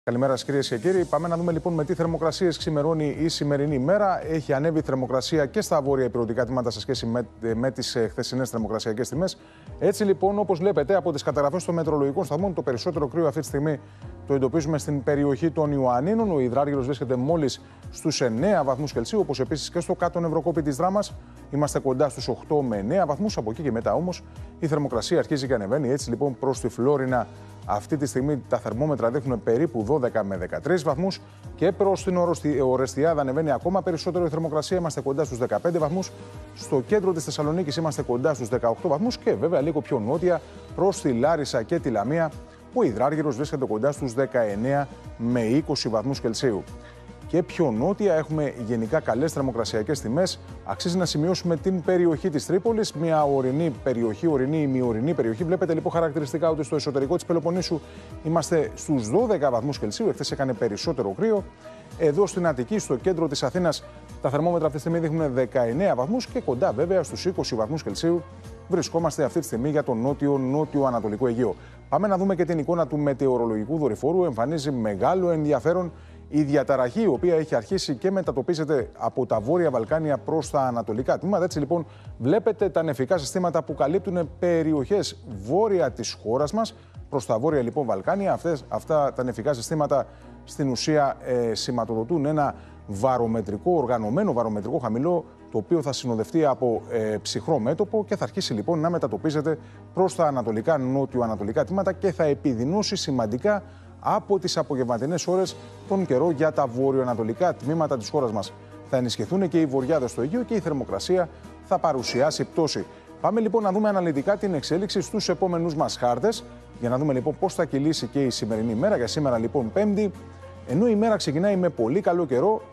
Καλημέρα σας κυρίες και κύριοι. Πάμε να δούμε λοιπόν με τι θερμοκρασίες ξημερώνει η σημερινή ημέρα. Έχει ανέβει η θερμοκρασία και στα βόρεια υπηρετικά τμήματα σε σχέση με τις χθεσινές θερμοκρασιακές τιμές. Έτσι λοιπόν, όπως βλέπετε από τις καταγραφές των μετεωρολογικών σταθμών, το περισσότερο κρύο αυτή τη στιγμή το εντοπίζουμε στην περιοχή των Ιωαννίνων. Ο υδράργυρος βρίσκεται μόλις στους 9 βαθμούς Κελσίου, όπως επίσης και στο κάτω νευροκόπη της Δράμας. Είμαστε κοντά στους 8 με 9 βαθμούς. Από εκεί και μετά όμως η θερμοκρασία αρχίζει και ανεβαίνει. Έτσι λοιπόν προς τη Φλόρινα αυτή τη στιγμή τα θερμόμετρα δείχνουν περίπου 12 με 13 βαθμούς και προς την Ορεστιάδα ανεβαίνει ακόμα περισσότερο η θερμοκρασία. Είμαστε κοντά στους 15 βαθμούς. Στο κέντρο της Θεσσαλονίκης είμαστε κοντά στους 18 βαθμούς και βέβαια λίγο πιο νότια προς τη Λάρισα και τη Λαμία ο υδράργυρος βρίσκεται κοντά στους 19 με 20 βαθμούς Κελσίου. Και πιο νότια έχουμε γενικά καλές θερμοκρασιακές τιμές. Αξίζει να σημειώσουμε την περιοχή της Τρίπολης, μια ορεινή περιοχή, ορεινή ημιορεινή περιοχή. Βλέπετε λοιπόν χαρακτηριστικά ότι στο εσωτερικό της Πελοποννήσου είμαστε στους 12 βαθμούς Κελσίου. Εχθές έκανε περισσότερο κρύο. Εδώ στην Αττική, στο κέντρο της Αθήνας, τα θερμόμετρα αυτή τη στιγμή δείχνουν 19 βαθμούς και κοντά βέβαια στους 20 βαθμούς Κελσίου βρισκόμαστε αυτή τη στιγμή για το νότιο-ανατολικό Αιγαίο. Πάμε να δούμε και την εικόνα του μετεωρολογικού δορυφόρου. Εμφανίζει μεγάλο ενδιαφέρον η διαταραχή, η οποία έχει αρχίσει και μετατοπίζεται από τα βόρεια Βαλκάνια προς τα ανατολικά τμήματα. Έτσι λοιπόν, βλέπετε τα νεφικά συστήματα που καλύπτουν περιοχές βόρεια της χώρας μας, προς τα βόρεια λοιπόν Βαλκάνια. Αυτά τα νεφικά συστήματα στην ουσία σηματοδοτούν ένα βαρομετρικό, οργανωμένο βαρομετρικό χαμηλό, το οποίο θα συνοδευτεί από ψυχρό μέτωπο και θα αρχίσει λοιπόν να μετατοπίζεται προς τα ανατολικά, νότιο-ανατολικά τμήματα και θα επιδεινώσει σημαντικά από τις απογευματινές ώρες τον καιρό για τα βορειοανατολικά τμήματα της χώρας μας. Θα ενισχυθούν και οι βοριάδες στο Αιγαίο και η θερμοκρασία θα παρουσιάσει πτώση. Πάμε λοιπόν να δούμε αναλυτικά την εξέλιξη στους επόμενους μας χάρτες για να δούμε λοιπόν πώς θα κυλήσει και η σημερινή ημέρα. Για σήμερα λοιπόν Πέμπτη, ενώ η μέρα ξεκινάει με πολύ καλό καιρό,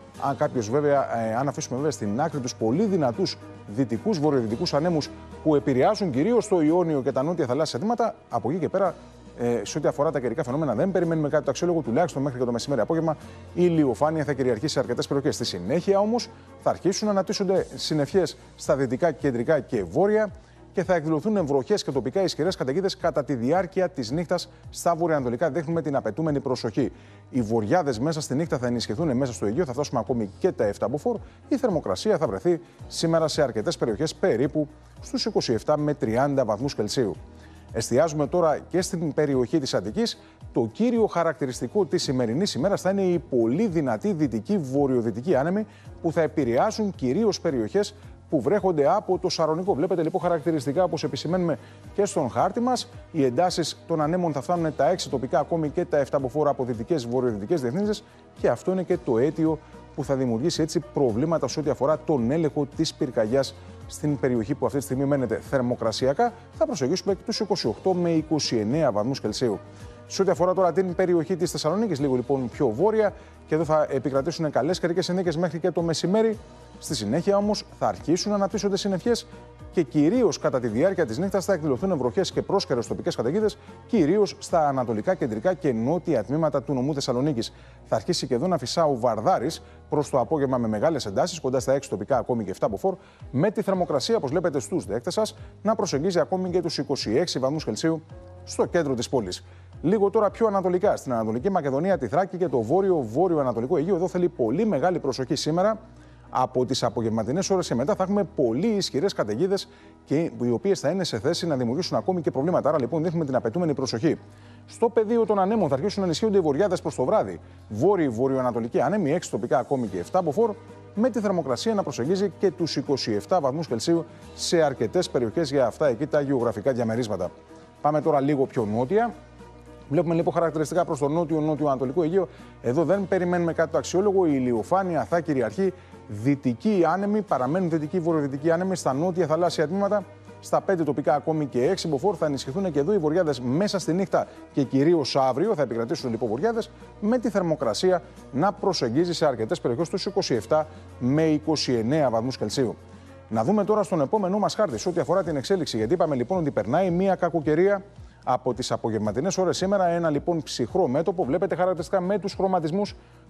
αν αφήσουμε βέβαια στην άκρη τους πολύ δυνατούς δυτικούς, βορειοδυτικούς ανέμους που επηρεάζουν κυρίως το Ιόνιο και τα νότια θαλάσσια τμήματα, από εκεί και πέρα σε ό,τι αφορά τα καιρικά φαινόμενα, δεν περιμένουμε κάτι το αξιόλογο, τουλάχιστον μέχρι και το μεσημέρι απόγευμα. Η ηλιοφάνεια θα κυριαρχήσει σε αρκετές περιοχές. Στη συνέχεια όμως θα αρχίσουν να αναπτύσσονται συννεφιές στα δυτικά, κεντρικά και βόρεια και θα εκδηλωθούν βροχές και τοπικά ισχυρές καταιγίδες κατά τη διάρκεια της νύχτας στα βορειοανατολικά. Δείχνουμε την απαιτούμενη προσοχή. Οι βοριάδες μέσα στη νύχτα θα ενισχυθούν μέσα στο Αιγαίο, θα φτάσουμε ακόμη και τα 7 μποφόρ. Η θερμοκρασία θα βρεθεί σήμερα σε αρκετές περιοχές περίπου στους 27 με 30 βαθμούς Κελσίου. Εστιάζουμε τώρα και στην περιοχή της Αττικής. Το κύριο χαρακτηριστικό της σημερινής ημέρας θα είναι οι πολύ δυνατοί δυτικοί βορειοδυτικοί άνεμοι που θα επηρεάσουν κυρίως περιοχές που βρέχονται από το Σαρονικό. Βλέπετε λοιπόν χαρακτηριστικά, όπως επισημαίνουμε και στον χάρτη μας, οι εντάσεις των ανέμων θα φτάνουν τα 6 τοπικά, ακόμη και τα 7 μποφόρ από δυτικές βορειοδυτικές διευθύνσεις και αυτό είναι και το αίτιο που θα δημιουργήσει έτσι προβλήματα σε ό,τι αφορά τον έλεγχο της πυρκαγιάς στην περιοχή που αυτή τη στιγμή μένεται. Θερμοκρασιακά θα προσεγγίσουμε τους 28 με 29 βαθμούς Κελσίου. Σε ό,τι αφορά τώρα την περιοχή της Θεσσαλονίκης, λίγο λοιπόν πιο βόρεια, και εδώ θα επικρατήσουν καλές καιρικές συνθήκες μέχρι και το μεσημέρι. Στη συνέχεια όμως θα αρχίσουν να αναπτύσσονται συννεφιές και κυρίως κατά τη διάρκεια της νύχτας θα εκδηλωθούν βροχές και πρόσκαιρες τοπικές καταιγίδες, κυρίως στα ανατολικά, κεντρικά και νότια τμήματα του νομού Θεσσαλονίκης. Θα αρχίσει και εδώ να φυσά ο Βαρδάρης προς το απόγευμα με μεγάλες εντάσεις, κοντά στα 6 τοπικά, ακόμη και 7 μποφόρ, με τη θερμοκρασία, όπως βλέπετε στους δέκτες σας, να προσεγγίζει ακόμη και τους 26 βαθμούς Κελσίου στο κέντρο της πόλης. Λίγο τώρα πιο ανατολικά, στην Ανατολική Μακεδονία, τη Θράκη και το βόρειο-ανατολικό Αιγαίο. Εδώ θέλει πολύ μεγάλη προσοχή σήμερα. Από τις απογευματινές ώρες και μετά θα έχουμε πολύ ισχυρές καταιγίδες και οι οποίες θα είναι σε θέση να δημιουργήσουν ακόμη και προβλήματα. Άρα λοιπόν δείχνουμε την απαιτούμενη προσοχή. Στο πεδίο των ανέμων θα αρχίσουν να ενισχύονται οι βοριάδες προς το βράδυ. Βόρειο-βορειοανατολική άνεμοι, 6 τοπικά, ακόμη και 7 μποφόρ, με τη θερμοκρασία να προσεγγίζει και τους 27 βαθμούς Κελσίου σε αρκετές περιοχές για αυτά εκεί τα γεωγραφικά διαμερίσματα. Πάμε τώρα λίγο πιο νότια. Βλέπουμε λοιπόν χαρακτηριστικά προς το νότιο-ανατολικό Αιγαίο. Εδώ δεν περιμένουμε κάτι το αξιόλογο. Η ηλιοφάνεια θα κυριαρχεί. Δυτικοί άνεμοι, παραμένουν δυτικοί βορειοδυτικοί άνεμοι στα νότια θαλάσσια τμήματα. Στα 5 τοπικά, ακόμη και 6 μποφόρ, θα ενισχυθούν και εδώ οι βοριάδες μέσα στη νύχτα και κυρίως αύριο. Θα επικρατήσουν λοιπόν βοριάδες με τη θερμοκρασία να προσεγγίζει σε αρκετές περιοχές τους 27 με 29 βαθμούς Κελσίου. Να δούμε τώρα στον επόμενό μας χάρτη σε ό,τι αφορά την εξέλιξη. Γιατί είπαμε λοιπόν ότι περνάει μια κακοκαιρία από τις απογευματινές ώρες σήμερα. Ένα λοιπόν ψυχρό μέτωπο. Βλέπετε χαρακτηριστικά με τους χρωματισμούς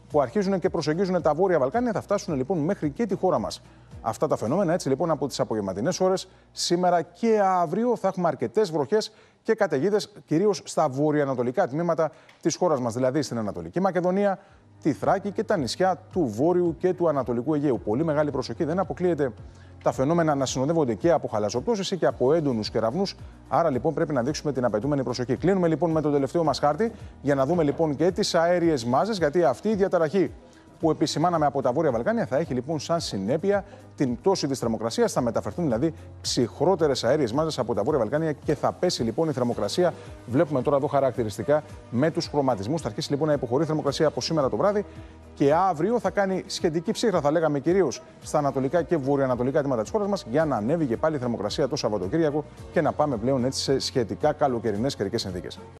που αρχίζουν και προσεγγίζουν τα Βόρεια Βαλκάνια θα φτάσουν λοιπόν μέχρι και τη χώρα μας. Αυτά τα φαινόμενα, έτσι λοιπόν, από τις απογευματινές ώρες σήμερα και αύριο θα έχουμε αρκετές βροχές και καταιγίδες, κυρίως στα βορειοανατολικά τμήματα της χώρας μας, δηλαδή στην Ανατολική Μακεδονία, τη Θράκη και τα νησιά του Βόρειου και του Ανατολικού Αιγαίου. Πολύ μεγάλη προσοχή, δεν αποκλείεται τα φαινόμενα να συνοδεύονται και από χαλαζοπτώσεις ή και από έντονους κεραυνούς. Άρα λοιπόν πρέπει να δείξουμε την απαιτούμενη προσοχή. Κλείνουμε λοιπόν με τον τελευταίο μας χάρτη για να δούμε λοιπόν και τις αέριες μάζες, γιατί αυτή η διαταραχή που επισημάναμε από τα Βόρεια Βαλκάνια θα έχει λοιπόν σαν συνέπεια την πτώση της θερμοκρασίας. Θα μεταφερθούν δηλαδή ψυχρότερες αέριες μάζες από τα Βόρεια Βαλκάνια και θα πέσει λοιπόν η θερμοκρασία. Βλέπουμε τώρα εδώ χαρακτηριστικά με τους χρωματισμούς. Θα αρχίσει λοιπόν να υποχωρεί η θερμοκρασία από σήμερα το βράδυ και αύριο θα κάνει σχετική ψύχρα, θα λέγαμε, κυρίως στα ανατολικά και βορειοανατολικά τμήματα της χώρας μας, για να ανέβει και πάλι η θερμοκρασία το Σαββατοκύριακο και να πάμε πλέον έτσι σε σχετικά καλοκαιρινές καιρικές συνθήκες.